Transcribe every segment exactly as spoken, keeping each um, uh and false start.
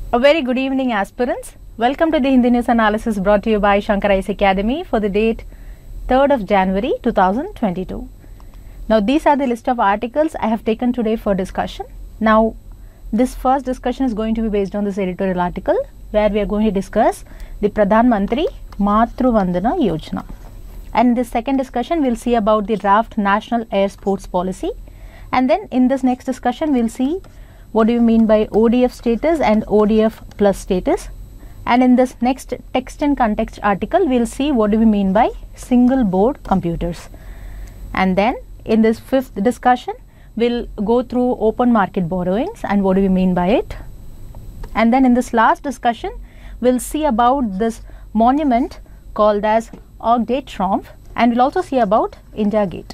A very good evening, aspirants. Welcome to the Hindi News Analysis brought to you by Shankar I A S Academy for the date third of January two thousand twenty-two. Now, these are the list of articles I have taken today for discussion. Now, this first discussion is going to be based on this editorial article where we are going to discuss the Pradhan Mantri Matru Vandana Yojana. And in this second discussion, we will see about the draft National Air Sports Policy. And then in this next discussion, we will see what do you mean by O D F status and O D F plus status. And in this next text and context article, we will see what do we mean by single board computers. And then in this fifth discussion, we will go through open market borrowings and what do we mean by it. And then in this last discussion, we will see about this monument called as Arc de Triomphe, and we will also see about India Gate.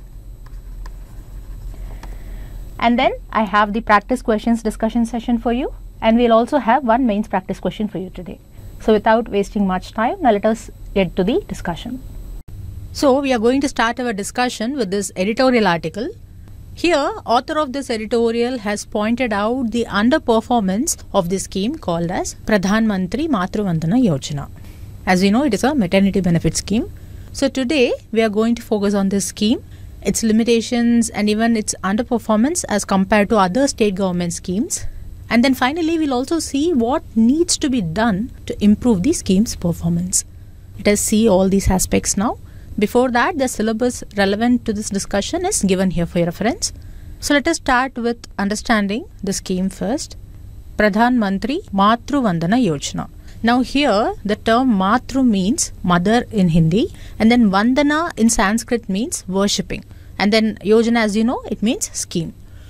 And then I have the practice questions discussion session for you, and we will also have one mains practice question for you today. So without wasting much time, now let us get to the discussion. So we are going to start our discussion with this editorial article. Here, author of this editorial has pointed out the underperformance of the scheme called as Pradhan Mantri Matru Vandana Yojana. As we know, it is a maternity benefit scheme. So today we are going to focus on this scheme, its limitations and even its underperformance as compared to other state government schemes. And then finally, we'll also see what needs to be done to improve the scheme's performance. Let us see all these aspects now. Before that, the syllabus relevant to this discussion is given here for your reference. So let us start with understanding the scheme first. Pradhan Mantri Matru Vandana Yojana. Now here, the term Matru means mother in Hindi, and then Vandana in Sanskrit means worshipping. And then Yojana, as you know, it means scheme.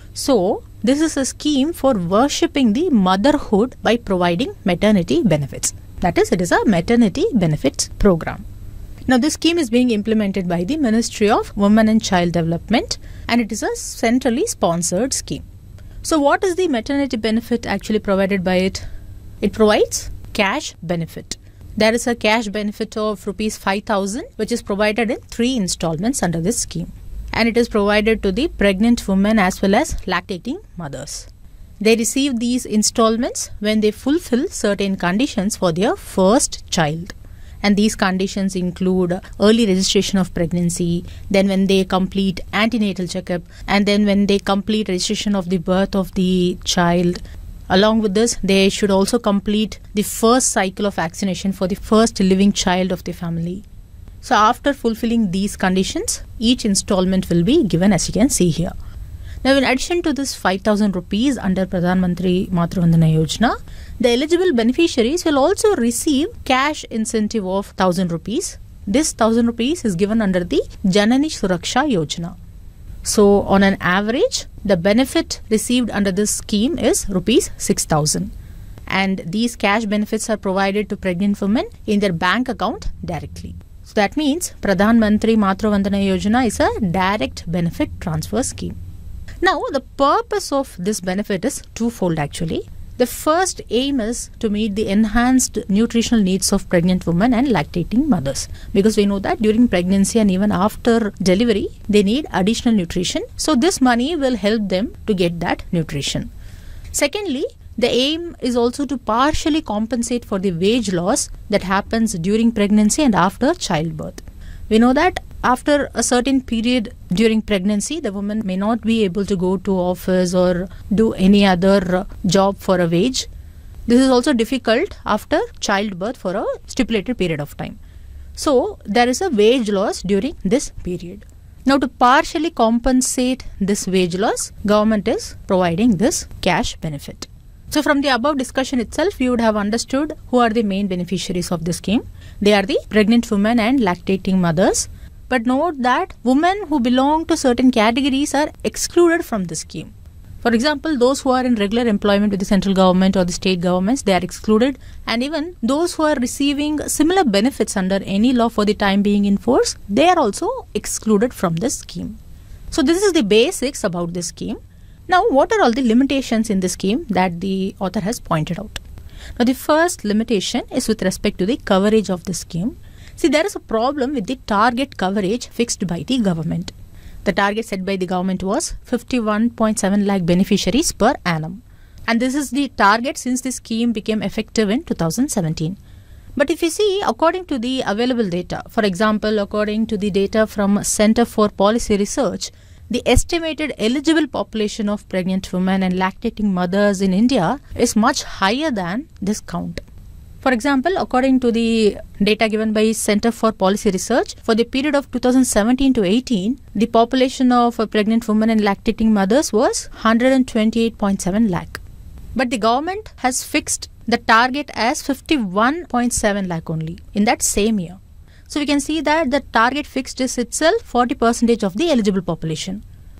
So this is a scheme for worshipping the motherhood by providing maternity benefits. That is, it is a maternity benefits program. Now this scheme is being implemented by the Ministry of Women and Child Development, and it is a centrally sponsored scheme. So what is the maternity benefit actually provided by it? It provides cash benefit. There is a cash benefit of rupees five thousand which is provided in three installments under this scheme. And it is provided to the pregnant women as well as lactating mothers. They receive these installments when they fulfill certain conditions for their first child. And these conditions include early registration of pregnancy, then when they complete antenatal checkup, and then when they complete registration of the birth of the child. Along with this, they should also complete the first cycle of vaccination for the first living child of the family. So after fulfilling these conditions, each installment will be given, as you can see here. Now, in addition to this five thousand rupees under Pradhan Mantri Matru Vandana Yojana, the eligible beneficiaries will also receive cash incentive of one thousand rupees. This one thousand rupees is given under the Janani Suraksha Yojana. So on an average, the benefit received under this scheme is rupees six thousand. And these cash benefits are provided to pregnant women in their bank account directly. So that means Pradhan Mantri Matru Vandana Yojana is a direct benefit transfer scheme. Now, the purpose of this benefit is twofold actually. The first aim is to meet the enhanced nutritional needs of pregnant women and lactating mothers. Because we know that during pregnancy and even after delivery, they need additional nutrition. So this money will help them to get that nutrition. Secondly, the aim is also to partially compensate for the wage loss that happens during pregnancy and after childbirth. We know that after a certain period during pregnancy, the woman may not be able to go to office or do any other job for a wage. This is also difficult after childbirth for a stipulated period of time. So there is a wage loss during this period. Now, to partially compensate this wage loss, government is providing this cash benefit. So from the above discussion itself, you would have understood who are the main beneficiaries of this scheme. They are the pregnant women and lactating mothers. But note that women who belong to certain categories are excluded from the scheme. For example, those who are in regular employment with the central government or the state governments, they are excluded. And even those who are receiving similar benefits under any law for the time being in force, they are also excluded from this scheme. So this is the basics about this scheme. Now, what are all the limitations in this scheme that the author has pointed out? Now, the first limitation is with respect to the coverage of the scheme. See, there is a problem with the target coverage fixed by the government. The target set by the government was fifty-one point seven lakh beneficiaries per annum. And this is the target since the scheme became effective in two thousand seventeen. But if you see, according to the available data, for example, according to the data from Center for Policy Research, the estimated eligible population of pregnant women and lactating mothers in India is much higher than this count. For example, according to the data given by Center for Policy Research, for the period of two thousand seventeen to eighteen, the population of pregnant women and lactating mothers was one hundred twenty-eight point seven lakh. But the government has fixed the target as fifty-one point seven lakh only in that same year. So we can see that the target fixed is itself forty percent of the eligible population.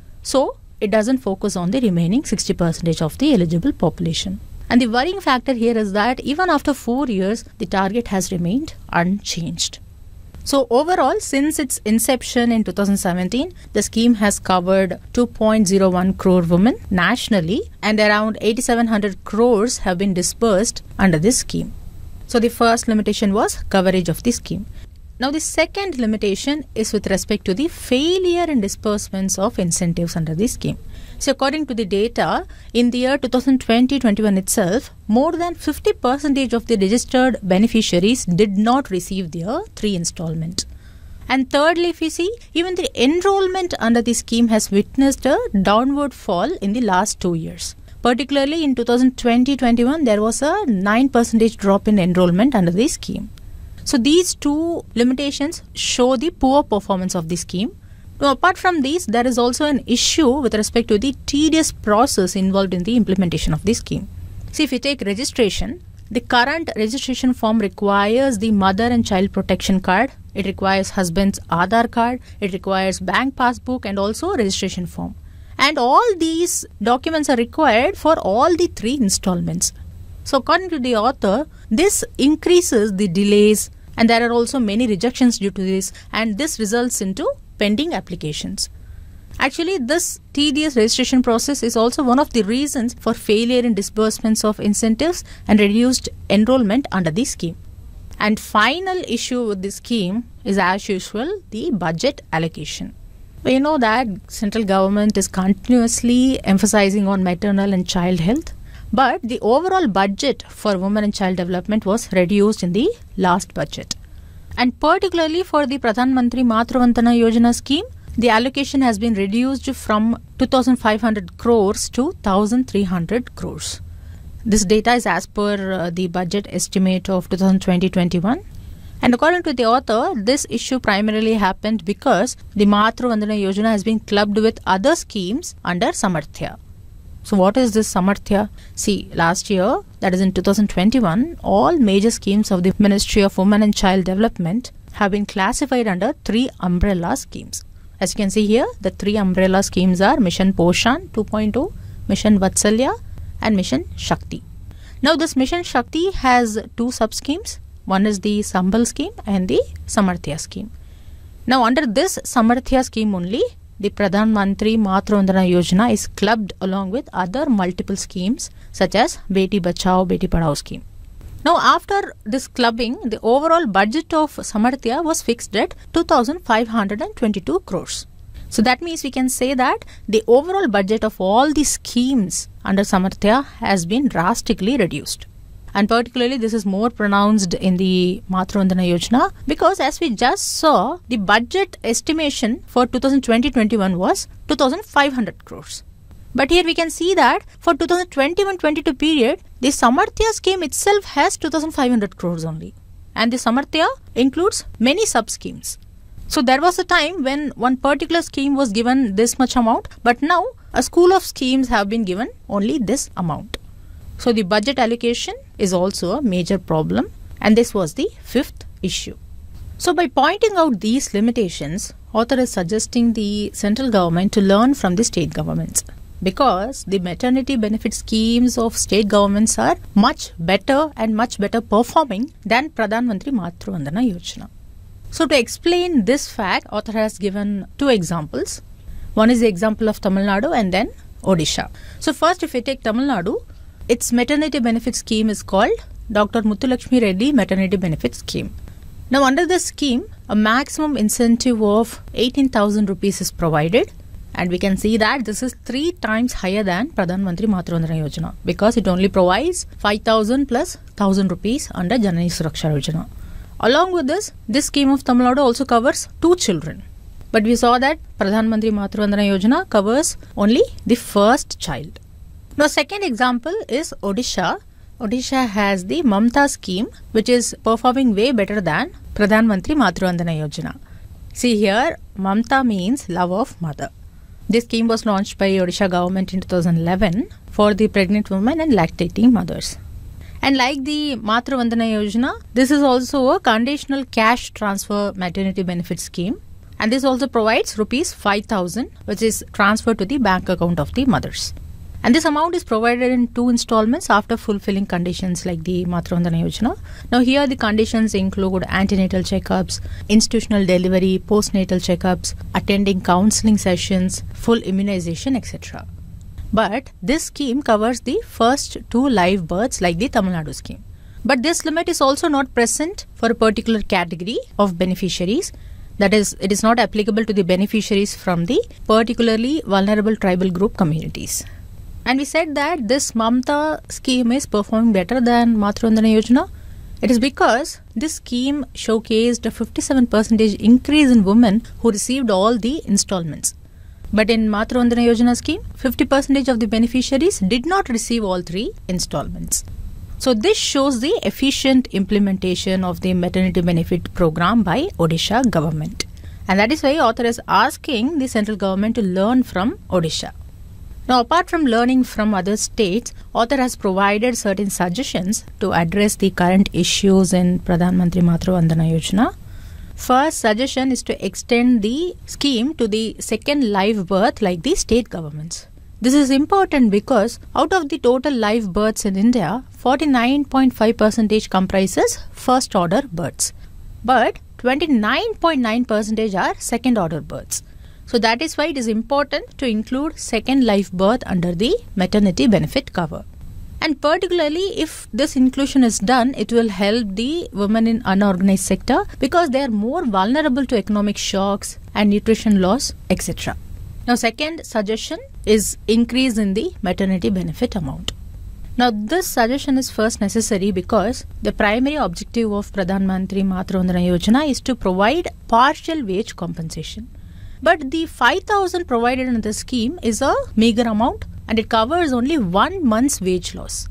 So it doesn't focus on the remaining sixty percent of the eligible population. And the worrying factor here is that even after four years, the target has remained unchanged. So overall, since its inception in two thousand seventeen, the scheme has covered two point zero one crore women nationally, and around eight thousand seven hundred crores have been disbursed under this scheme. So the first limitation was coverage of the scheme. Now the second limitation is with respect to the failure in disbursements of incentives under the scheme. So according to the data, in the year two thousand twenty to twenty-one itself, more than fifty percent of the registered beneficiaries did not receive their three installment. And thirdly, if you see, even the enrollment under the scheme has witnessed a downward fall in the last two years. Particularly in two thousand twenty to twenty-one, there was a nine percent drop in enrollment under the scheme. So these two limitations show the poor performance of the scheme. Now, apart from these, there is also an issue with respect to the tedious process involved in the implementation of the scheme. See, if you take registration, the current registration form requires the mother and child protection card, it requires husband's Aadhaar card, it requires bank passbook and also registration form. And all these documents are required for all the three installments. So according to the author, this increases the delays, and there are also many rejections due to this, and this results into pending applications. Actually, this tedious registration process is also one of the reasons for failure in disbursements of incentives and reduced enrollment under the scheme. And final issue with this scheme is, as usual, the budget allocation. We know that central government is continuously emphasizing on maternal and child health, but the overall budget for women and child development was reduced in the last budget. And particularly for the Pradhan Mantri Matru Vandana Yojana scheme, the allocation has been reduced from two thousand five hundred crores to one thousand three hundred crores. This data is as per uh, the budget estimate of two thousand twenty to twenty-one. And according to the author, this issue primarily happened because the Matru Vandana Yojana has been clubbed with other schemes under Samarthya. So what is this Samarthya? See, last year, that is in two thousand twenty-one, all major schemes of the Ministry of Women and Child Development have been classified under three umbrella schemes. As you can see here, the three umbrella schemes are Mission Poshan two point oh, Mission Vatsalya and Mission Shakti. Now this Mission Shakti has two sub-schemes. One is the Sambal scheme and the Samarthya scheme. Now under this Samarthya scheme only, the Pradhan Mantri Matru Vandana Yojana is clubbed along with other multiple schemes such as Beti Bachao, Beti Padhao scheme. Now after this clubbing, the overall budget of Samarthya was fixed at two thousand five hundred twenty-two crores. So that means we can say that the overall budget of all the schemes under Samarthya has been drastically reduced. And particularly this is more pronounced in the Matru Vandana Yojana because as we just saw, the budget estimation for two thousand twenty to twenty-one was two thousand five hundred crores. But here we can see that for two thousand twenty-one to twenty-two period, the Samarthya scheme itself has two thousand five hundred crores only. And the Samarthya includes many sub-schemes. So there was a time when one particular scheme was given this much amount, but now a school of schemes have been given only this amount. So the budget allocation is also a major problem, and this was the fifth issue. So by pointing out these limitations, author is suggesting the central government to learn from the state governments, because the maternity benefit schemes of state governments are much better and much better performing than Pradhan Mantri Matru Vandana Yojana. So to explain this fact, author has given two examples. One is the example of Tamil Nadu and then Odisha. So first, if we take Tamil Nadu, its maternity benefit scheme is called Doctor Muthulakshmi Reddy Maternity Benefit Scheme. Now under this scheme, a maximum incentive of eighteen thousand rupees is provided, And we can see that this is three times higher than Pradhan Mantri Matru Vandana Yojana because it only provides five thousand plus one thousand rupees under Janani Suraksha Yojana. Along with this, this scheme of Tamil Nadu also covers two children. But we saw that Pradhan Mantri Matru Vandana Yojana covers only the first child. Now, second example is Odisha. Odisha has the Mamta scheme, which is performing way better than Pradhan Mantri Matru Vandana Yojana. See here, Mamta means love of mother. This scheme was launched by Odisha government in two thousand eleven for the pregnant women and lactating mothers. And like the Matru Vandana Yojana, this is also a conditional cash transfer maternity benefit scheme. And this also provides rupees five thousand, which is transferred to the bank account of the mothers. And this amount is provided in two installments after fulfilling conditions like the Matru Vandana Yojana. Now here the conditions include antenatal checkups, institutional delivery, postnatal checkups, attending counseling sessions, full immunization, et cetera. But this scheme covers the first two live births like the Tamil Nadu scheme. But this limit is also not present for a particular category of beneficiaries. That is, it is not applicable to the beneficiaries from the particularly vulnerable tribal group communities. And we said that this Mamta scheme is performing better than Matru Vandana Yojana. It is because this scheme showcased a fifty-seven percent increase in women who received all the installments. But in Matru Vandana Yojana scheme, fifty percent of the beneficiaries did not receive all three installments. So this shows the efficient implementation of the maternity benefit program by Odisha government. And that is why author is asking the central government to learn from Odisha. Now, apart from learning from other states, author has provided certain suggestions to address the current issues in Pradhan Mantri Matru Vandana Yojana. First suggestion is to extend the scheme to the second live birth like the state governments. This is important because out of the total live births in India, forty-nine point five percent comprises first order births. But twenty-nine point nine percent are second order births. So that is why it is important to include second live birth under the maternity benefit cover. And particularly if this inclusion is done, it will help the women in unorganized sector because they are more vulnerable to economic shocks and nutrition loss, et cetera. Now, second suggestion is increase in the maternity benefit amount. Now, this suggestion is first necessary because the primary objective of Pradhan Mantri Matru Vandana Yojana is to provide partial wage compensation. But the five thousand provided in the scheme is a meager amount and it covers only one month's wage loss.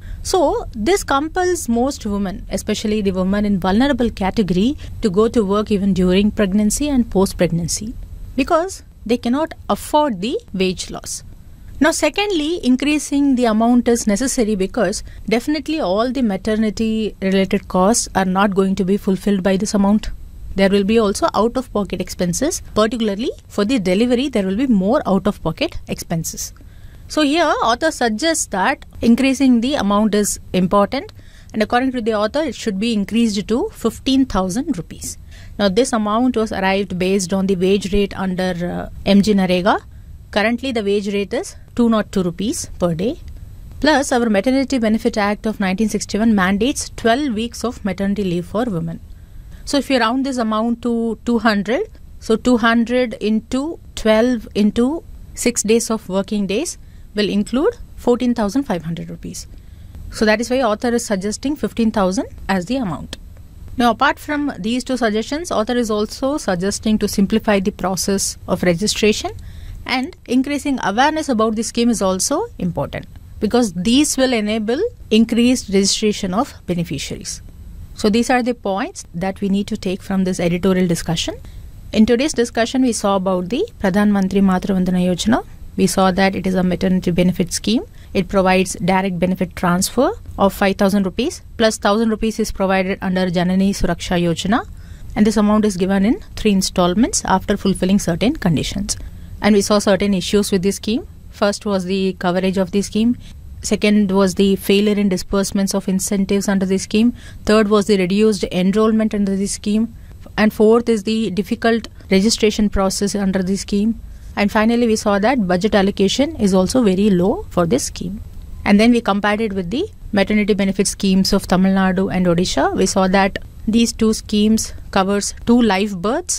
So, this compels most women, especially the women in vulnerable category, to go to work even during pregnancy and post-pregnancy because they cannot afford the wage loss. Now, secondly, increasing the amount is necessary because definitely all the maternity related costs are not going to be fulfilled by this amount. There will be also out-of-pocket expenses, particularly for the delivery, there will be more out-of-pocket expenses. So here, author suggests that increasing the amount is important and according to the author, it should be increased to fifteen thousand rupees. Now, this amount was arrived based on the wage rate under uh, M G Narega. Currently, the wage rate is two hundred two rupees per day. Plus, our Maternity Benefit Act of nineteen sixty-one mandates twelve weeks of maternity leave for women. So, if you round this amount to two hundred, so two hundred into twelve into six days of working days will include fourteen thousand five hundred rupees. So, that is why author is suggesting fifteen thousand as the amount. Now, apart from these two suggestions, author is also suggesting to simplify the process of registration and increasing awareness about the scheme is also important because these will enable increased registration of beneficiaries. So these are the points that we need to take from this editorial discussion. In today's discussion, we saw about the Pradhan Mantri Matru Vandana Yojana. We saw that it is a maternity benefit scheme. It provides direct benefit transfer of five thousand rupees plus one thousand rupees is provided under Janani Suraksha Yojana. And this amount is given in three installments after fulfilling certain conditions. And we saw certain issues with this scheme. First was the coverage of the scheme. Second was the failure in disbursements of incentives under the scheme. Third was the reduced enrollment under the scheme. And fourth is the difficult registration process under the scheme. And finally, we saw that budget allocation is also very low for this scheme. And then we compared it with the maternity benefit schemes of Tamil Nadu and Odisha. We saw that these two schemes covers two live births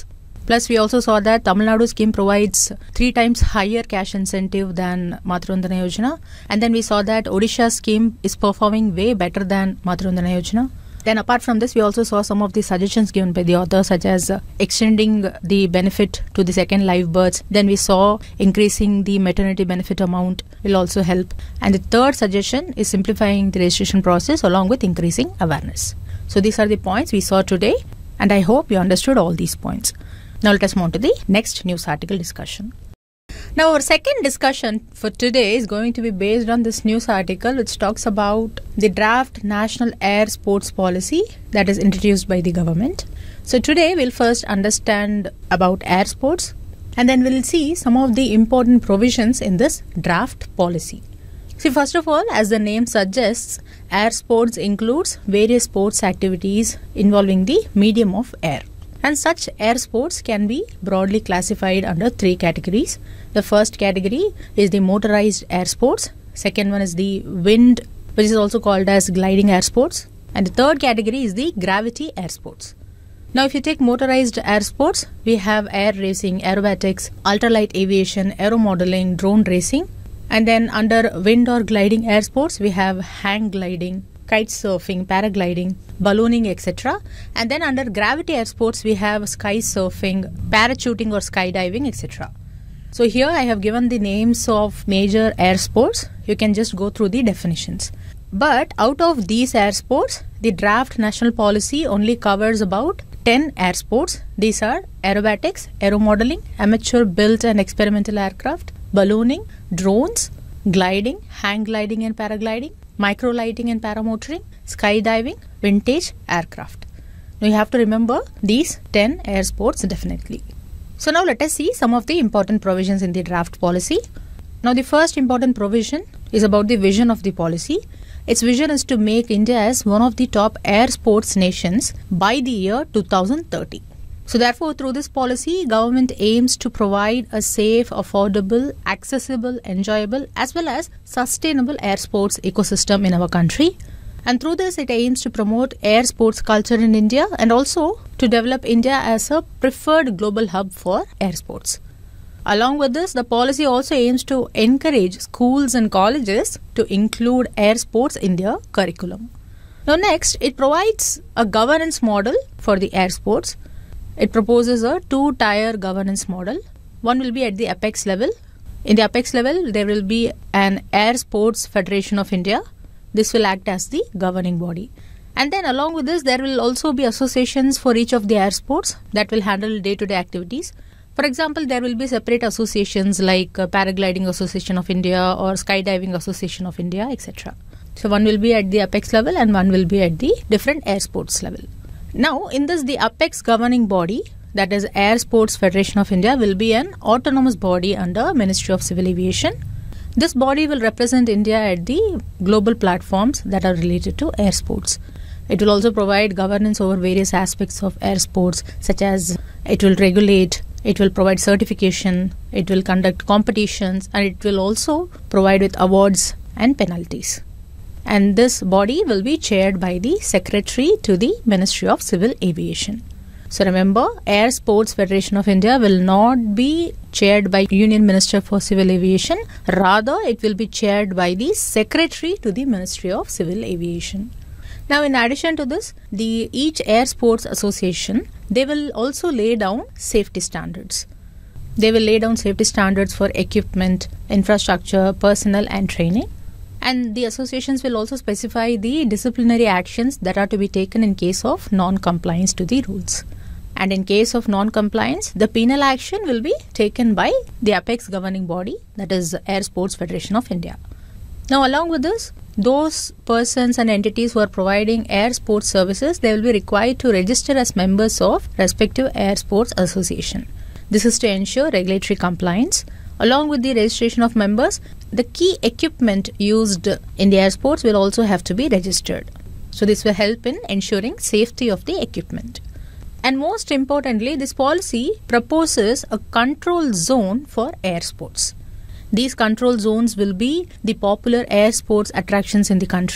Plus, we also saw that Tamil Nadu scheme provides three times higher cash incentive than Matru-Vandana Yojana. And then we saw that Odisha scheme is performing way better than Matru-Vandana Yojana. Then apart from this, we also saw some of the suggestions given by the author, such as uh, extending the benefit to the second live births. Then we saw increasing the maternity benefit amount will also help. And the third suggestion is simplifying the registration process along with increasing awareness. So these are the points we saw today, and I hope you understood all these points. Now let us move on to the next news article discussion. Now our second discussion for today is going to be based on this news article which talks about the draft National Air Sports Policy that is introduced by the government. So today we'll first understand about air sports, and then we'll see some of the important provisions in this draft policy. See, first of all, as the name suggests, air sports includes various sports activities involving the medium of air. And such air sports can be broadly classified under three categories. The first category is the motorized air sports. Second one is the wind, which is also called as gliding air sports. And the third category is the gravity air sports. Now, if you take motorized air sports, we have air racing, aerobatics, ultralight aviation, aeromodeling, drone racing. And then under wind or gliding air sports, we have hang gliding, kite surfing, paragliding, ballooning, et cetera. And then under gravity air sports, we have sky surfing, parachuting or skydiving, et cetera. So here I have given the names of major air sports. You can just go through the definitions. But out of these air sports, the draft national policy only covers about ten air sports. These are aerobatics, aeromodeling, amateur built and experimental aircraft, ballooning, drones, gliding, hang gliding and paragliding, microlighting and paramotoring, skydiving, vintage aircraft. Now you have to remember these ten air sports definitely. So now let us see some of the important provisions in the draft policy. Now the first important provision is about the vision of the policy. Its vision is to make India as one of the top air sports nations by the year two thousand thirty. So therefore, through this policy, government aims to provide a safe, affordable, accessible, enjoyable as well as sustainable air sports ecosystem in our country. And through this, it aims to promote air sports culture in India and also to develop India as a preferred global hub for air sports. Along with this, the policy also aims to encourage schools and colleges to include air sports in their curriculum. Now next, it provides a governance model for the air sports. It proposes a two-tier governance model. One will be at the apex level. In the apex level, there will be an Air Sports Federation of India. This will act as the governing body. And then along with this, there will also be associations for each of the air sports that will handle day-to-day activities. For example, there will be separate associations like uh, Paragliding Association of India or Skydiving Association of India, et cetera. So one will be at the apex level and one will be at the different air sports level. Now, in this, the apex governing body, that is Air Sports Federation of India, will be an autonomous body under Ministry of Civil Aviation. This body will represent India at the global platforms that are related to air sports. It will also provide governance over various aspects of air sports, such as it will regulate, it will provide certification, it will conduct competitions, and it will also provide with awards and penalties. And this body will be chaired by the Secretary to the Ministry of Civil Aviation. So remember, Air Sports Federation of India will not be chaired by Union Minister for Civil Aviation. Rather, it will be chaired by the Secretary to the Ministry of Civil Aviation. Now, in addition to this, the each Air Sports Association, they will also lay down safety standards. They will lay down safety standards for equipment, infrastructure, personnel and training. And the associations will also specify the disciplinary actions that are to be taken in case of non-compliance to the rules. And in case of non-compliance, the penal action will be taken by the apex governing body, that is Air Sports Federation of India. Now, along with this, those persons and entities who are providing air sports services, they will be required to register as members of respective air sports association. This is to ensure regulatory compliance. Along with the registration of members, the key equipment used in the air sports will also have to be registered. So this will help in ensuring safety of the equipment. And most importantly, this policy proposes a control zone for air sports. These control zones will be the popular air sports attractions in the country,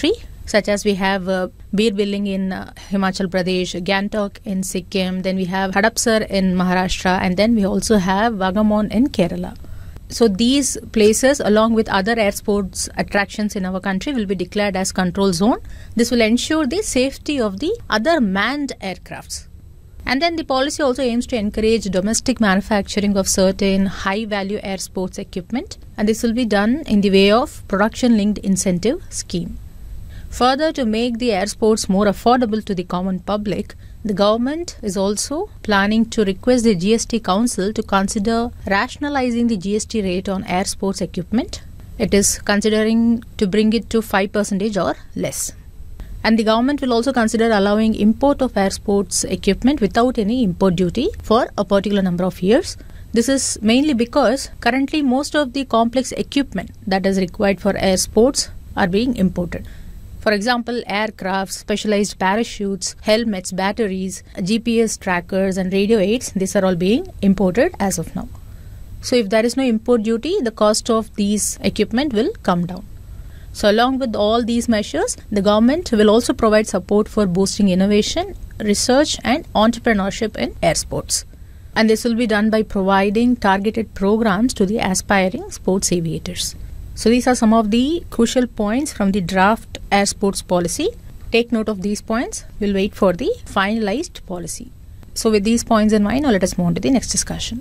such as we have uh, Bir Billing in uh, Himachal Pradesh, Gangtok in Sikkim, then we have Hadapsar in Maharashtra, and then we also have Vagamon in Kerala. So these places, along with other air sports attractions in our country, will be declared as control zone. This will ensure the safety of the other manned aircrafts. And then the policy also aims to encourage domestic manufacturing of certain high-value air sports equipment, and this will be done in the way of production-linked incentive scheme. Further, to make the air sports more affordable to the common public, the government is also planning to request the G S T Council to consider rationalizing the G S T rate on air sports equipment. It is considering to bring it to five percent or less. And the government will also consider allowing import of air sports equipment without any import duty for a particular number of years. This is mainly because currently most of the complex equipment that is required for air sports are being imported. For example, aircraft, specialized parachutes, helmets, batteries, G P S trackers and radio aids, these are all being imported as of now. So if there is no import duty, the cost of these equipment will come down. So along with all these measures, the government will also provide support for boosting innovation, research and entrepreneurship in air sports. And this will be done by providing targeted programs to the aspiring sports aviators. So these are some of the crucial points from the draft air sports policy. Take note of these points. We'll wait for the finalized policy. So with these points in mind, now let us move on to the next discussion.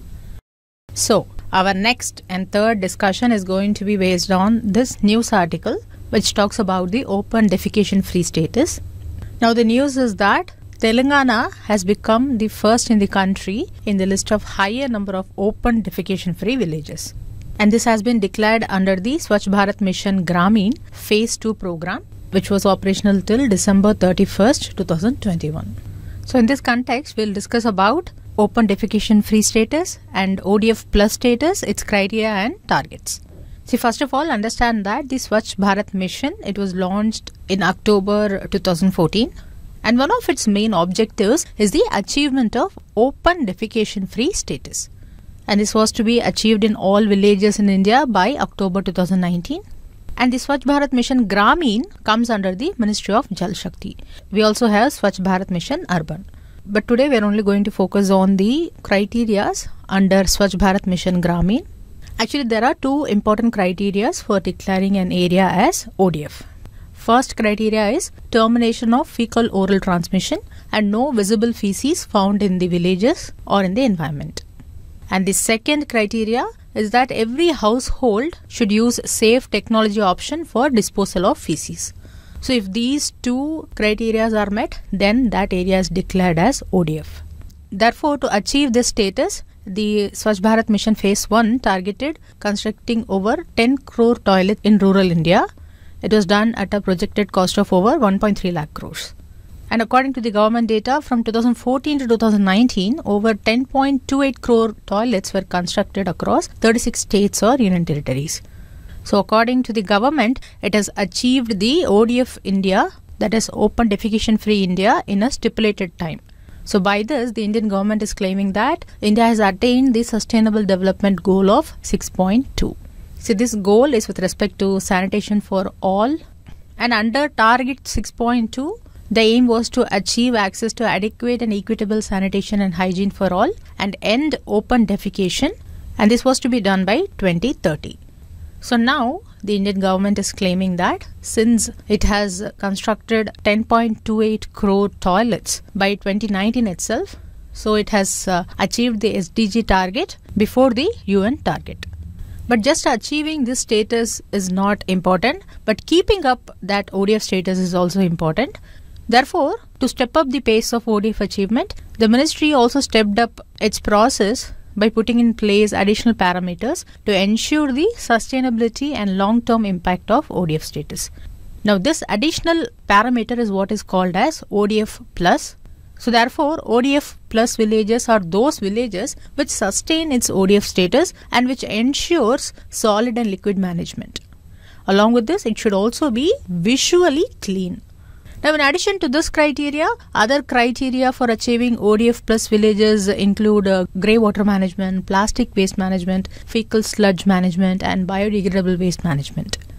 So our next and third discussion is going to be based on this news article which talks about the open defecation free status. Now the news is that Telangana has become the first in the country in the list of higher number of open defecation free villages. And this has been declared under the Swachh Bharat Mission Gramin Phase two program, which was operational till December thirty-first, two thousand twenty-one. So in this context, we'll discuss about open defecation free status and O D F plus status, its criteria and targets. See, first of all, understand that the Swachh Bharat Mission, it was launched in October two thousand fourteen. And one of its main objectives is the achievement of open defecation free status. And this was to be achieved in all villages in India by October two thousand nineteen. And the Swachh Bharat Mission Gramin comes under the Ministry of Jal Shakti. We also have Swachh Bharat Mission Urban. But today we are only going to focus on the criteria under Swachh Bharat Mission Gramin. Actually, there are two important criteria for declaring an area as O D F. First criteria is termination of fecal oral transmission and no visible feces found in the villages or in the environment. And the second criteria is that every household should use safe technology option for disposal of feces. So if these two criteria are met, then that area is declared as O D F. Therefore, to achieve this status, the Swachh Bharat Mission Phase one targeted constructing over ten crore toilets in rural India. It was done at a projected cost of over one point three lakh crores. And according to the government data, from two thousand fourteen to two thousand nineteen, over ten point two eight crore toilets were constructed across thirty-six states or union territories. So according to the government, it has achieved the O D F India, that is Open Defecation Free India, in a stipulated time. So by this, the Indian government is claiming that India has attained the Sustainable Development Goal of six point two. So this goal is with respect to sanitation for all, and under Target six point two, the aim was to achieve access to adequate and equitable sanitation and hygiene for all and end open defecation, and this was to be done by twenty thirty. So now the Indian government is claiming that since it has constructed ten point two eight crore toilets by twenty nineteen itself, so it has uh, achieved the S D G target before the U N target. But just achieving this status is not important, but keeping up that O D F status is also important. Therefore, to step up the pace of O D F achievement, the ministry also stepped up its process by putting in place additional parameters to ensure the sustainability and long-term impact of O D F status. Now, this additional parameter is what is called as O D F plus. So, therefore, O D F plus villages are those villages which sustain its O D F status and which ensures solid and liquid management. Along with this, it should also be visually clean. Now, in addition to this criteria, other criteria for achieving O D F plus villages include uh, grey water management, plastic waste management, fecal sludge management and biodegradable waste management.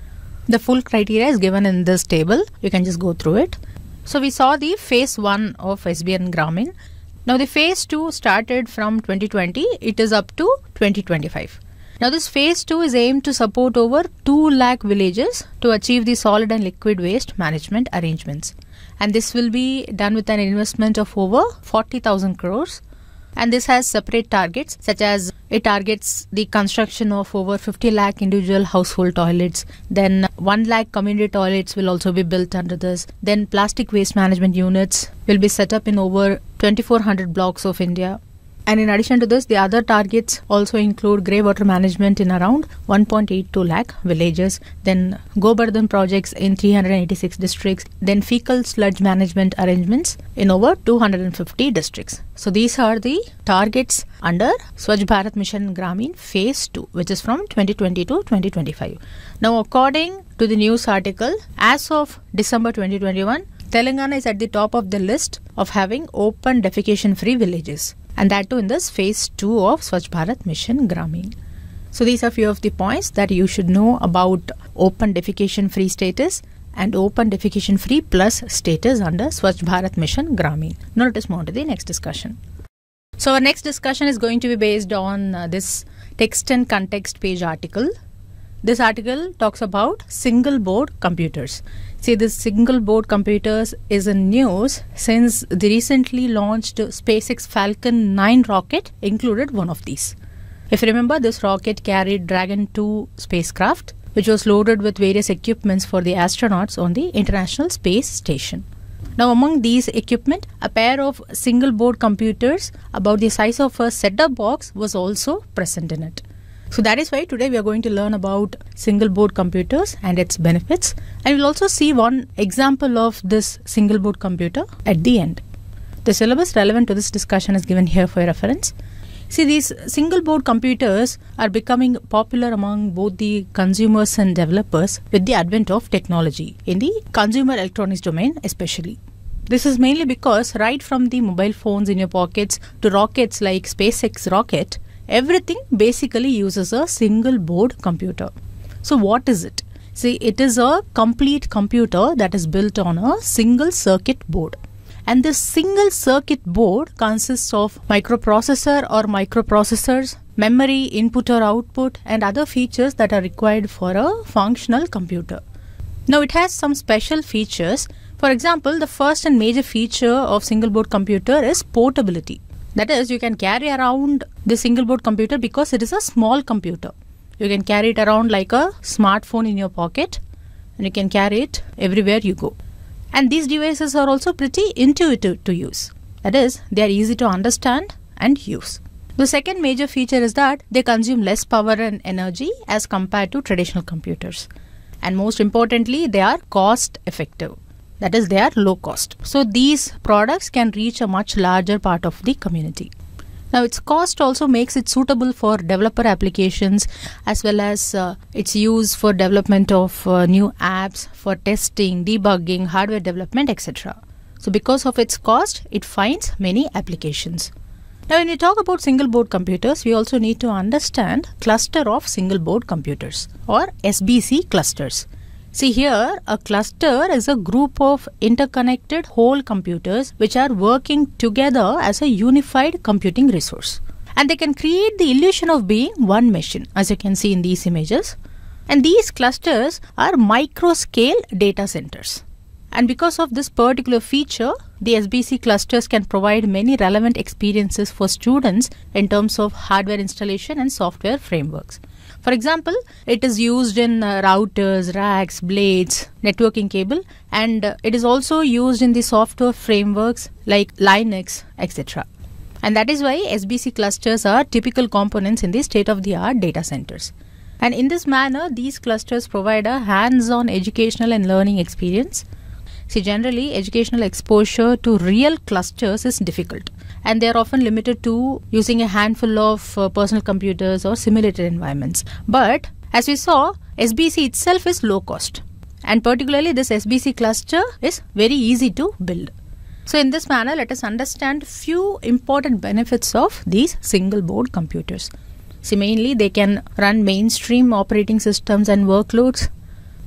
The full criteria is given in this table. You can just go through it. So we saw the phase one of S B N Gramin. Now the phase two started from twenty twenty. It is up to twenty twenty-five. Now this phase two is aimed to support over two lakh villages to achieve the solid and liquid waste management arrangements. And this will be done with an investment of over forty thousand crores. And this has separate targets, such as it targets the construction of over fifty lakh individual household toilets. Then one lakh community toilets will also be built under this. Then plastic waste management units will be set up in over twenty-four hundred blocks of India. And in addition to this, the other targets also include grey water management in around one point eight two lakh villages, then Gobardhan projects in three hundred eighty-six districts, then fecal sludge management arrangements in over two hundred fifty districts. So these are the targets under Swachh Bharat Mission Gramin phase two, which is from twenty twenty to twenty twenty-five. Now, according to the news article, as of December twenty twenty-one, Telangana is at the top of the list of having open defecation free villages. And that too in this phase two of Swachh Bharat Mission Gramin. So these are few of the points that you should know about open defecation free status and open defecation free plus status under Swachh Bharat Mission Gramin. Now let us move on to the next discussion. So our next discussion is going to be based on uh, this text and context page article. This article talks about single board computers. See, this single board computers is in news since the recently launched SpaceX Falcon nine rocket included one of these. If you remember, this rocket carried Dragon two spacecraft, which was loaded with various equipments for the astronauts on the International Space Station. Now, among these equipment, a pair of single board computers about the size of a set-top box was also present in it. So that is why today we are going to learn about single board computers and its benefits, and we'll also see one example of this single board computer at the end. The syllabus relevant to this discussion is given here for your reference. See, these single board computers are becoming popular among both the consumers and developers with the advent of technology in the consumer electronics domain especially. This is mainly because right from the mobile phones in your pockets to rockets like SpaceX rocket, everything basically uses a single board computer. So what is it? See, it is a complete computer that is built on a single circuit board. And this single circuit board consists of microprocessor or microprocessors, memory, input or output, and other features that are required for a functional computer. Now it has some special features. For example, the first and major feature of single board computer is portability. That is, you can carry around the single board computer because it is a small computer. You can carry it around like a smartphone in your pocket, and you can carry it everywhere you go. And these devices are also pretty intuitive to use. That is, they are easy to understand and use. The second major feature is that they consume less power and energy as compared to traditional computers. And most importantly, they are cost effective. That is, they are low cost. So these products can reach a much larger part of the community. Now its cost also makes it suitable for developer applications as well as uh, its use for development of uh, new apps, for testing, debugging, hardware development, et cetera. So because of its cost, it finds many applications. Now when we talk about single board computers, we also need to understand cluster of single board computers or S B C clusters. See here, a cluster is a group of interconnected whole computers which are working together as a unified computing resource. And they can create the illusion of being one machine, as you can see in these images. And these clusters are micro-scale data centers. And because of this particular feature, the S B C clusters can provide many relevant experiences for students in terms of hardware installation and software frameworks. For example, it is used in uh, routers, racks, blades, networking cable, and uh, it is also used in the software frameworks like Linux, et cetera. And that is why S B C clusters are typical components in the state-of-the-art data centers. And in this manner, these clusters provide a hands-on educational and learning experience. See, generally, educational exposure to real clusters is difficult, and they are often limited to using a handful of uh, personal computers or simulated environments. But as we saw, S B C itself is low cost, and particularly this S B C cluster is very easy to build. So in this manner, let us understand few important benefits of these single board computers. See, mainly they can run mainstream operating systems and workloads,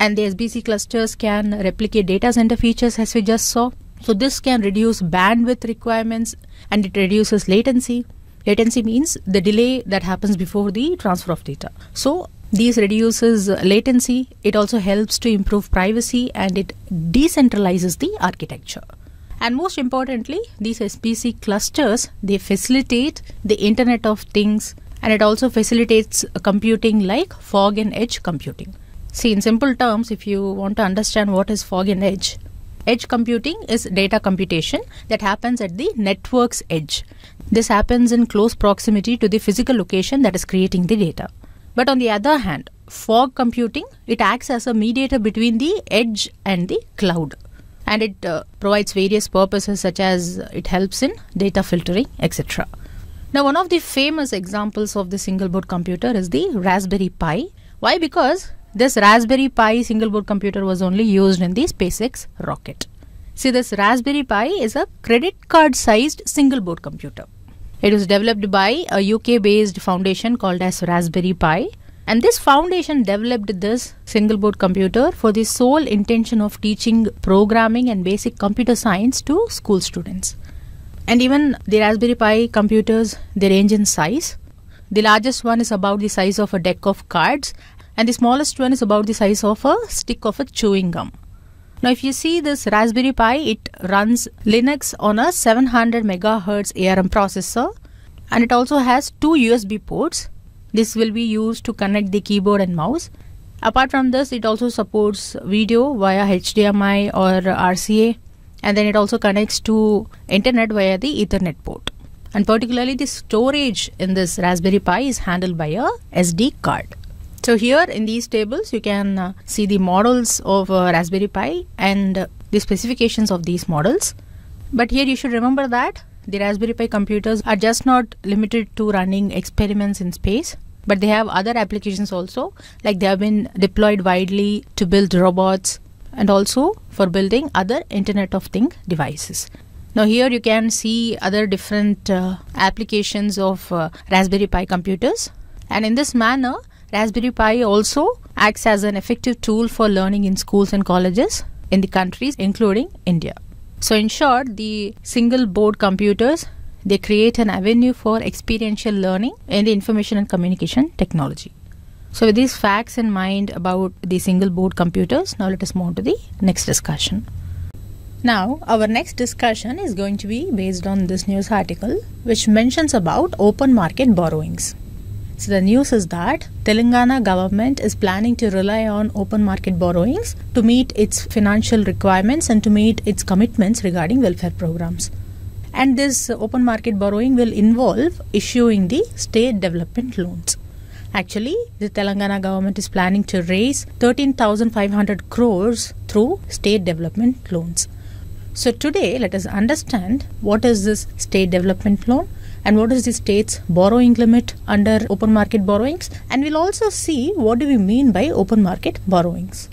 And the S B C clusters can replicate data center features as we just saw. So this can reduce bandwidth requirements and it reduces latency. Latency means the delay that happens before the transfer of data. So this reduces latency. It also helps to improve privacy and it decentralizes the architecture. And most importantly, these S B C clusters, they facilitate the Internet of Things, and it also facilitates computing like fog and edge computing. See, in simple terms, if you want to understand what is fog and edge, edge computing is data computation that happens at the network's edge. This happens in close proximity to the physical location that is creating the data. But on the other hand, fog computing, it acts as a mediator between the edge and the cloud. And it uh, provides various purposes such as it helps in data filtering, et cetera. Now, one of the famous examples of the single board computer is the Raspberry Pi. Why? Because this Raspberry Pi single board computer was only used in the SpaceX rocket. See, this Raspberry Pi is a credit card sized single board computer. It was developed by a U K based foundation called as Raspberry Pi. And this foundation developed this single board computer for the sole intention of teaching programming and basic computer science to school students. And even the Raspberry Pi computers, they range in size. The largest one is about the size of a deck of cards, and the smallest one is about the size of a stick of a chewing gum. Now, if you see this Raspberry Pi, it runs Linux on a seven hundred megahertz A R M processor, and it also has two U S B ports. This will be used to connect the keyboard and mouse. Apart from this, it also supports video via H D M I or R C A, and then it also connects to internet via the Ethernet port. And particularly the storage in this Raspberry Pi is handled by a S D card. So here in these tables, you can uh, see the models of uh, Raspberry Pi and uh, the specifications of these models. But here you should remember that the Raspberry Pi computers are just not limited to running experiments in space, but they have other applications also, like they have been deployed widely to build robots and also for building other Internet of Things devices. Now here you can see other different uh, applications of uh, Raspberry Pi computers, and in this manner Raspberry Pi also acts as an effective tool for learning in schools and colleges in the countries including India. So in short, the single board computers, they create an avenue for experiential learning in the information and communication technology. So with these facts in mind about the single board computers, now let us move on to the next discussion. Now our next discussion is going to be based on this news article which mentions about open market borrowings. So the news is that Telangana government is planning to rely on open market borrowings to meet its financial requirements and to meet its commitments regarding welfare programs. And this open market borrowing will involve issuing the state development loans. Actually, the Telangana government is planning to raise thirteen thousand five hundred crores through state development loans. So today, let us understand what is this state development loan and what is the state's borrowing limit under open market borrowings, and we'll also see what do we mean by open market borrowings.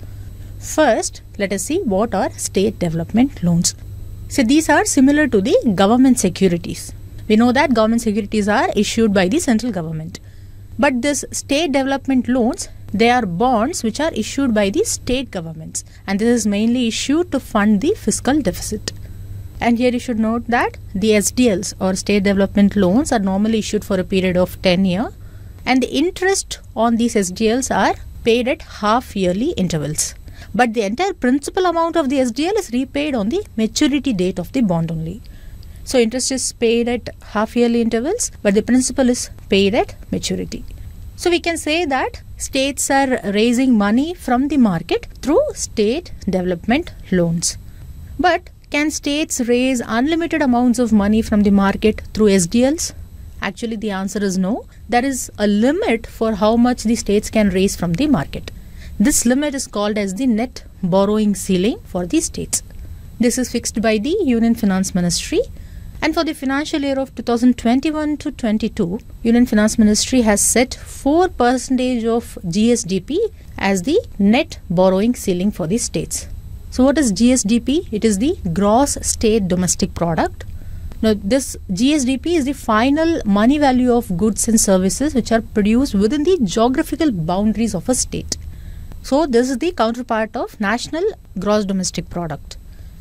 First, let us see what are state development loans. So these are similar to the government securities. We know that government securities are issued by the central government. But this state development loans, they are bonds which are issued by the state governments, and this is mainly issued to fund the fiscal deficit. And here you should note that the S D Ls or state development loans are normally issued for a period of ten years, and the interest on these S D Ls are paid at half yearly intervals. But the entire principal amount of the S D L is repaid on the maturity date of the bond only. So interest is paid at half yearly intervals, but the principal is paid at maturity. So we can say that states are raising money from the market through state development loans. But can states raise unlimited amounts of money from the market through S D Ls? Actually, the answer is no. There is a limit for how much the states can raise from the market. This limit is called as the net borrowing ceiling for the states. This is fixed by the Union Finance Ministry, and for the financial year of two thousand twenty-one to twenty-two, Union Finance Ministry has set four percent of G S D P as the net borrowing ceiling for the states. So what is G S D P? It is the gross state domestic product. Now this G S D P is the final money value of goods and services which are produced within the geographical boundaries of a state. So this is the counterpart of national gross domestic product.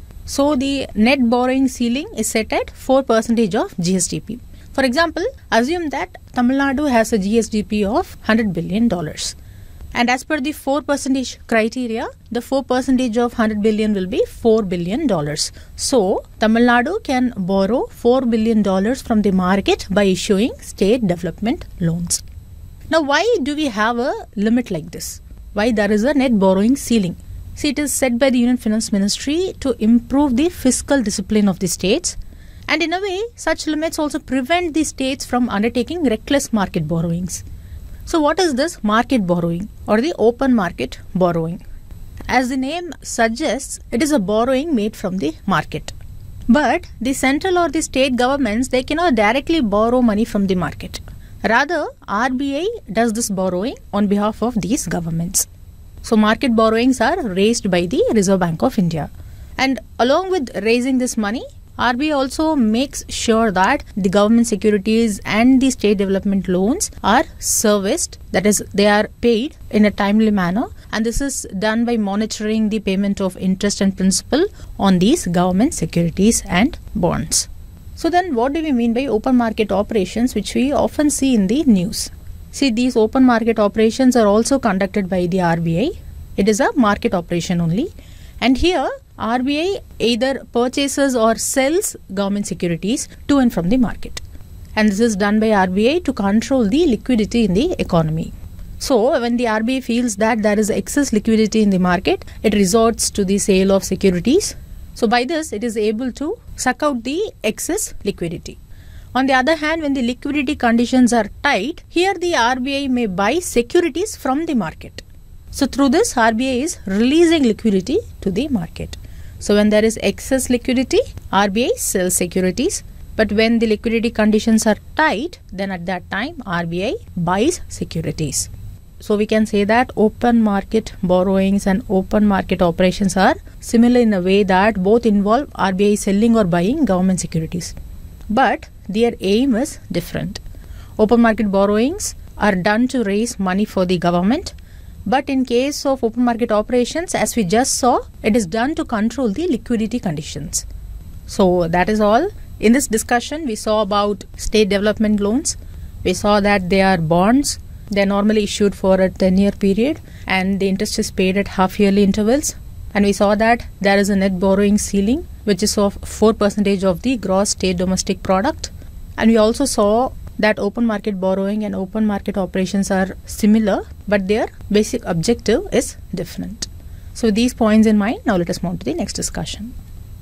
So the net borrowing ceiling is set at four percent of G S D P. For example, assume that Tamil Nadu has a G S D P of one hundred billion dollars. And as per the four percent criteria, the four percent of one hundred billion will be four billion dollars. So, Tamil Nadu can borrow four billion dollars from the market by issuing state development loans. Now, why do we have a limit like this? Why there is a net borrowing ceiling? See, it is set by the Union Finance Ministry to improve the fiscal discipline of the states. And in a way, such limits also prevent the states from undertaking reckless market borrowings. So what is this market borrowing or the open market borrowing? As the name suggests, it is a borrowing made from the market. But the central or the state governments, they cannot directly borrow money from the market. Rather, R B I does this borrowing on behalf of these governments. So market borrowings are raised by the Reserve Bank of India. And along with raising this money, R B I also makes sure that the government securities and the state development loans are serviced, that is, they are paid in a timely manner, and this is done by monitoring the payment of interest and principal on these government securities and bonds. So then what do we mean by open market operations, which we often see in the news? See, these open market operations are also conducted by the R B I. It is a market operation only. And here, R B I either purchases or sells government securities to and from the market. And this is done by R B I to control the liquidity in the economy. So, when the R B I feels that there is excess liquidity in the market, it resorts to the sale of securities. So, by this, it is able to suck out the excess liquidity. On the other hand, when the liquidity conditions are tight, here the R B I may buy securities from the market. So, through this, R B I is releasing liquidity to the market. So, when there is excess liquidity, R B I sells securities. But when the liquidity conditions are tight, then at that time, R B I buys securities. So, we can say that open market borrowings and open market operations are similar in a way that both involve R B I selling or buying government securities. But their aim is different. Open market borrowings are done to raise money for the government. But in case of open market operations, as we just saw, it is done to control the liquidity conditions. So that is all. In this discussion, we saw about state development loans. We saw that they are bonds. They are normally issued for a ten-year period and the interest is paid at half-yearly intervals. And we saw that there is a net borrowing ceiling, which is of four percent of the gross state domestic product. And we also saw that open market borrowing and open market operations are similar, but their basic objective is different. So with these points in mind, now let us move on to the next discussion.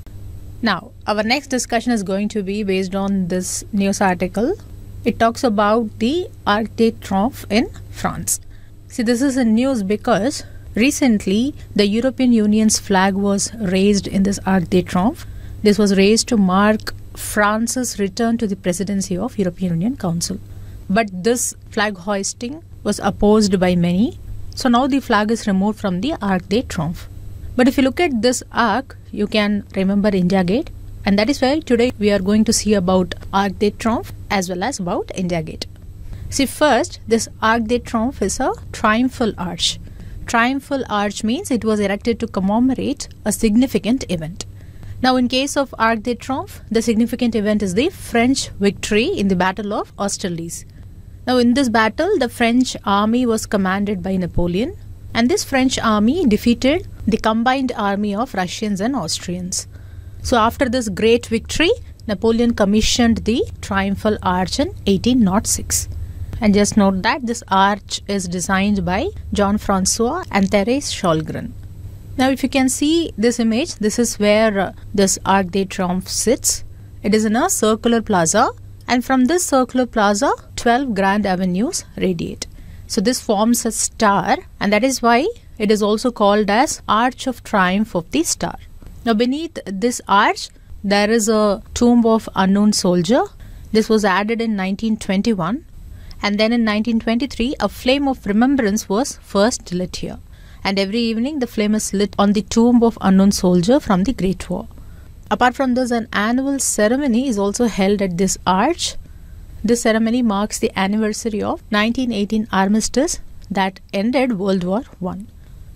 Now, our next discussion is going to be based on this news article. It talks about the Arc de Triomphe in France. See, this is a news because recently the European Union's flag was raised in this Arc de Triomphe. This was raised to mark France's return to the presidency of European Union Council. But this flag hoisting was opposed by many. So now the flag is removed from the Arc de Triomphe. But if you look at this arc, you can remember India Gate. And that is why today we are going to see about Arc de Triomphe as well as about India Gate. See, first, this Arc de Triomphe is a triumphal arch. Triumphal arch means it was erected to commemorate a significant event. Now, in case of Arc de Triomphe, the significant event is the French victory in the Battle of Austerlitz. Now, in this battle, the French army was commanded by Napoleon, and this French army defeated the combined army of Russians and Austrians. So, after this great victory, Napoleon commissioned the Triumphal Arch in eighteen oh six. And just note that this arch is designed by Jean-François and Thérèse Cholgren. Now, if you can see this image, this is where uh, this Arc de Triomphe sits. It is in a circular plaza, and from this circular plaza, twelve grand avenues radiate. So, this forms a star, and that is why it is also called as Arch of Triumph of the Star. Now, beneath this arch, there is a tomb of unknown soldier. This was added in nineteen twenty-one, and then in nineteen twenty-three, a flame of remembrance was first lit here. And every evening the flame is lit on the tomb of unknown soldier from the Great War. Apart from this, an annual ceremony is also held at this arch. This ceremony marks the anniversary of nineteen eighteen armistice that ended World War One.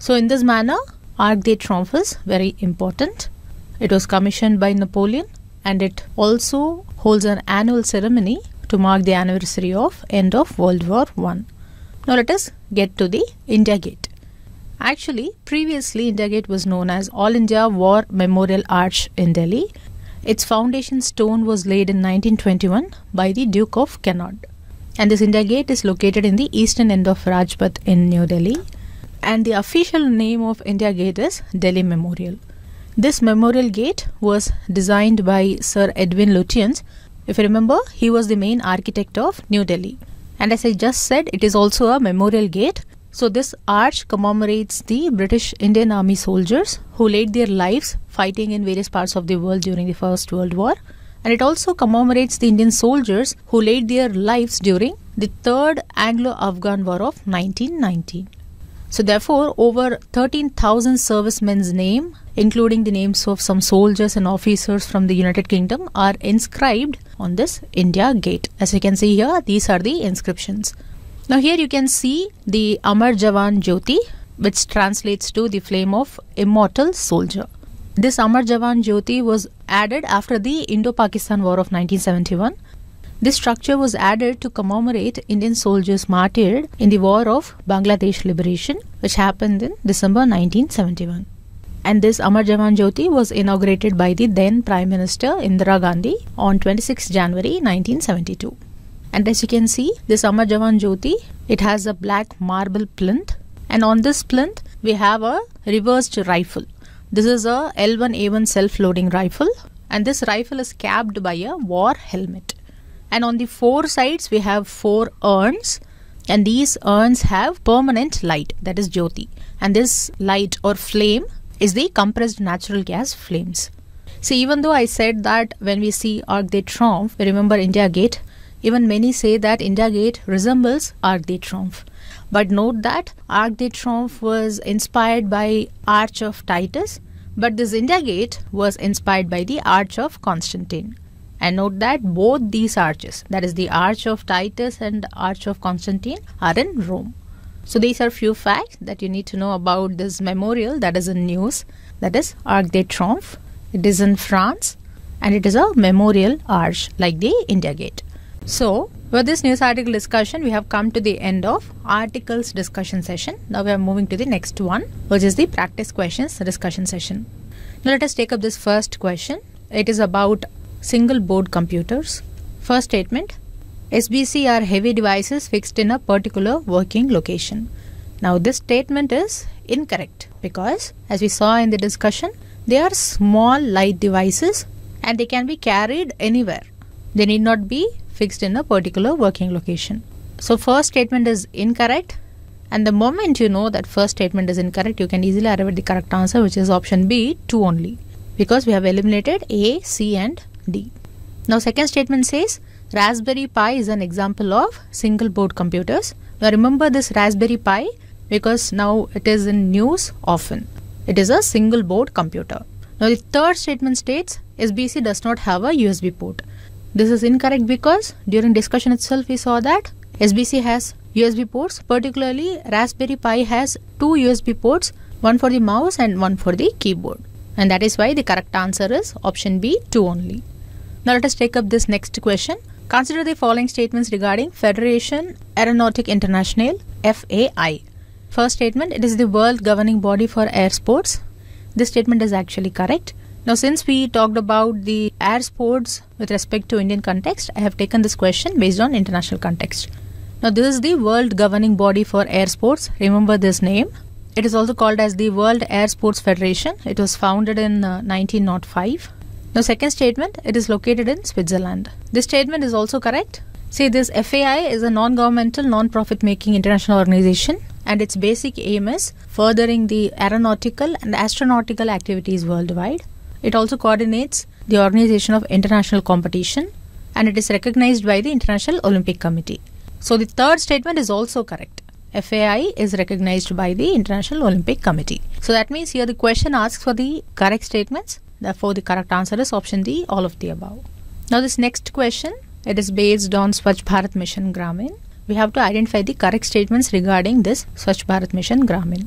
So in this manner, Arc de Triomphe is very important. It was commissioned by Napoleon and it also holds an annual ceremony to mark the anniversary of end of World War One. Now let us get to the India Gate. Actually, previously India Gate was known as All India War Memorial Arch in Delhi. Its foundation stone was laid in nineteen twenty-one by the Duke of Connaught. And this India Gate is located in the eastern end of Rajpath in New Delhi. And the official name of India Gate is Delhi Memorial. This memorial gate was designed by Sir Edwin Lutyens. If you remember, he was the main architect of New Delhi. And as I just said, it is also a memorial gate. So this arch commemorates the British Indian Army soldiers who laid their lives fighting in various parts of the world during the First World War. And it also commemorates the Indian soldiers who laid their lives during the Third Anglo-Afghan War of nineteen nineteen. So therefore, over thirteen thousand servicemen's names, including the names of some soldiers and officers from the United Kingdom, are inscribed on this India Gate. As you can see here, these are the inscriptions. Now here you can see the Amar Jawan Jyoti, which translates to the flame of immortal soldier. This Amar Jawan Jyoti was added after the Indo-Pakistan War of nineteen seventy-one. This structure was added to commemorate Indian soldiers martyred in the War of Bangladesh Liberation, which happened in December nineteen seventy-one. And this Amar Jawan Jyoti was inaugurated by the then Prime Minister Indira Gandhi on twenty-sixth January nineteen seventy-two. And as you can see, this Amar Jawan Jyoti, it has a black marble plinth, and on this plinth we have a reversed rifle. This is a L one A one self-loading rifle, and this rifle is capped by a war helmet. And on the four sides we have four urns, and these urns have permanent light, that is Jyoti. And this light or flame is the compressed natural gas flames. See, even though I said that when we see Arc de Triomphe, we remember India Gate, even many say that India Gate resembles Arc de Triomphe. But note that Arc de Triomphe was inspired by Arch of Titus, but this India Gate was inspired by the Arch of Constantine. And note that both these arches, that is the Arch of Titus and Arch of Constantine, are in Rome. So these are few facts that you need to know about this memorial that is in news, that is Arc de Triomphe. It is in France and it is a memorial arch like the India Gate. So with this news article discussion, we have come to the end of articles discussion session. Now we are moving to the next one, which is the practice questions discussion session. Now let us take up this first question. It is about single board computers. First statement, S B C are heavy devices fixed in a particular working location. Now this statement is incorrect because as we saw in the discussion, they are small light devices and they can be carried anywhere. They need not be fixed in a particular working location. So first statement is incorrect, and the moment you know that first statement is incorrect, you can easily arrive at the correct answer, which is option B, two only, because we have eliminated A, C and D. Now second statement says Raspberry Pi is an example of single board computers. Now remember this Raspberry Pi because now it is in news often. It is a single board computer. Now the third statement states S B C does not have a U S B port. This is incorrect because during discussion itself we saw that S B C has U S B ports, particularly Raspberry Pi has two U S B ports, one for the mouse and one for the keyboard. And that is why the correct answer is option B, two only. Now let us take up this next question. Consider the following statements regarding Federation Aeronautique Internationale, F A I. First statement, it is the world governing body for air sports. This statement is actually correct. Now since we talked about the air sports with respect to Indian context, I have taken this question based on international context. Now this is the world governing body for air sports. Remember this name. It is also called as the World Air Sports Federation. It was founded in uh, nineteen oh five. Now second statement, it is located in Switzerland. This statement is also correct. See, this F A I is a non-governmental, non-profit making international organization, and its basic aim is furthering the aeronautical and astronautical activities worldwide. It also coordinates the organization of international competition, and it is recognized by the International Olympic Committee. So the third statement is also correct. F A I is recognized by the International Olympic Committee. So that means here the question asks for the correct statements. Therefore, the correct answer is option D, all of the above. Now this next question, it is based on Swachh Bharat Mission Gramin. We have to identify the correct statements regarding this Swachh Bharat Mission Gramin.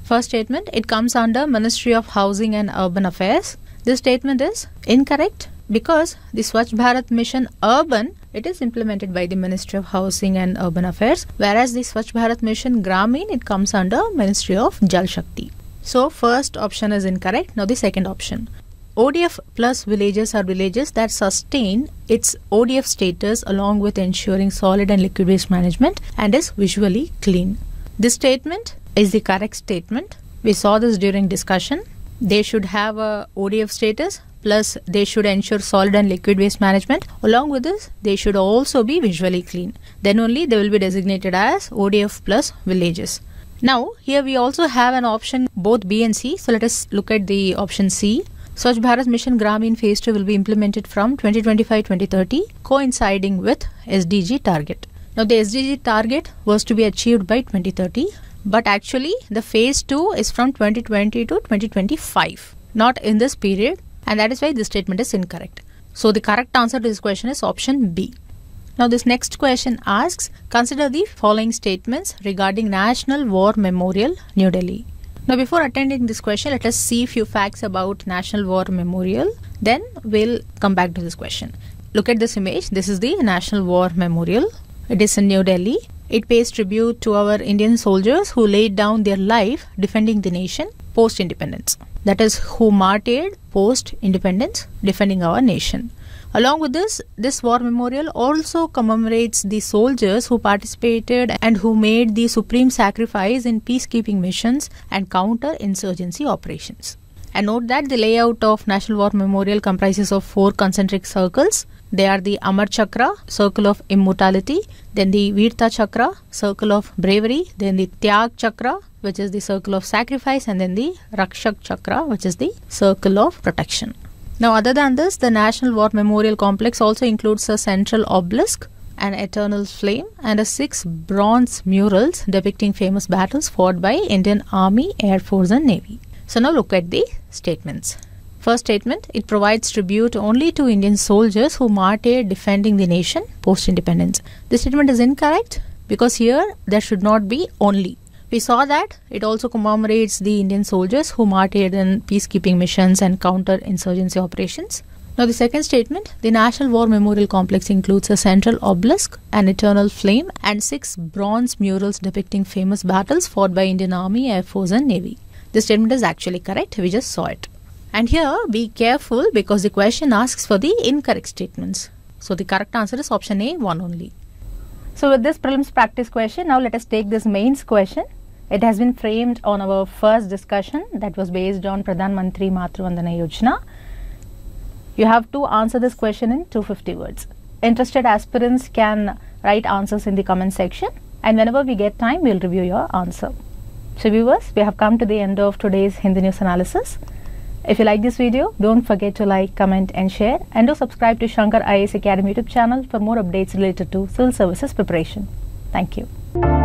First statement, it comes under Ministry of Housing and Urban Affairs. This statement is incorrect because the Swachh Bharat Mission Urban, it is implemented by the Ministry of Housing and Urban Affairs, whereas the Swachh Bharat Mission Gramin, it comes under Ministry of Jal Shakti. So first option is incorrect. Now the second option. O D F plus villages are villages that sustain its O D F status along with ensuring solid and liquid waste management and is visually clean. This statement is the correct statement. We saw this during discussion. They should have a O D F status plus they should ensure solid and liquid waste management. Along with this, they should also be visually clean. Then only they will be designated as O D F plus villages. Now here we also have an option both B and C. So let us look at the option C. Swachh Bharat Mission Gramin Phase two will be implemented from twenty twenty-five to twenty thirty, coinciding with S D G target. Now the S D G target was to be achieved by twenty thirty, but actually the Phase two is from twenty twenty to twenty twenty-five, not in this period, and that is why this statement is incorrect. So the correct answer to this question is option B. Now this next question asks, consider the following statements regarding National War Memorial, New Delhi. Now before attending this question, let us see few facts about National War Memorial. Then we'll come back to this question. Look at this image. This is the National War Memorial. It is in New Delhi. It pays tribute to our Indian soldiers who laid down their life defending the nation post-independence. That is, who martyred post-independence defending our nation. Along with this, this war memorial also commemorates the soldiers who participated and who made the supreme sacrifice in peacekeeping missions and counter-insurgency operations. And note that the layout of National War Memorial comprises of four concentric circles. They are the Amar Chakra, circle of immortality, then the Veerta Chakra, circle of bravery, then the Tyag Chakra, which is the circle of sacrifice, and then the Rakshak Chakra, which is the circle of protection. Now other than this, the National War Memorial Complex also includes a central obelisk, an eternal flame, and a six bronze murals depicting famous battles fought by Indian Army, Air Force and Navy. So now look at the statements. First statement, it provides tribute only to Indian soldiers who martyred defending the nation post-independence. This statement is incorrect because here there should not be only. We saw that it also commemorates the Indian soldiers who martyred in peacekeeping missions and counter-insurgency operations. Now the second statement, the National War Memorial Complex includes a central obelisk, an eternal flame, and six bronze murals depicting famous battles fought by Indian Army, Air Force and Navy. This statement is actually correct. We just saw it. And here be careful because the question asks for the incorrect statements. So the correct answer is option A, one only. So with this prelims practice question, now let us take this mains question. It has been framed on our first discussion that was based on Pradhan Mantri Matru Vandana Yojana. You have to answer this question in two hundred fifty words. Interested aspirants can write answers in the comment section, and whenever we get time, we will review your answer. So viewers, we have come to the end of today's Hindi News Analysis. If you like this video, don't forget to like, comment and share, and do subscribe to Shankar I A S Academy YouTube channel for more updates related to civil services preparation. Thank you.